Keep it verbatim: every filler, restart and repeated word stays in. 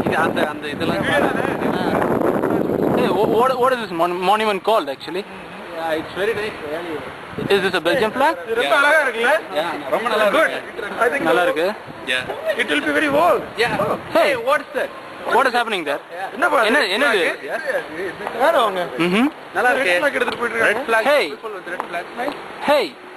அந்த அந்த இதெல்லாம். Hey, what what is this monument called actually? Yeah, it's very nice. Really. Is this a Belgian flag? ரொம்ப அழகா இருக்குல்ல? Yeah, ரொம்ப நல்லா இருக்கு. I think நல்லா இருக்கு. Yeah. It will be very old. Yeah. Hey, what's that? What is happening there? என்ன பா? என்ன என்னது? யாரோ அவங்க? Mhm. நல்லா இருக்கு. Red flag எடுத்துட்டு போயிட்டு இருக்காங்க. Hey. Red flag. Hey.